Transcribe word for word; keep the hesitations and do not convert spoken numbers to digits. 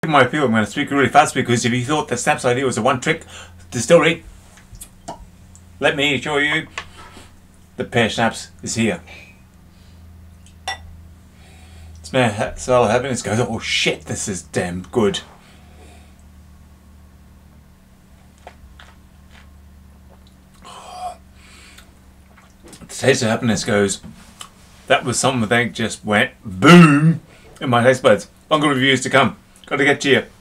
My appeal, I'm going to speak really fast because if you thought the Schnapps idea was a one-trick distillery, let me show you the Pear Schnapps is here. Smell, smell happiness goes, oh shit, this is damn good. The taste of happiness goes, that was something that just went boom in my taste buds. Longer reviews to come. Got to get to you.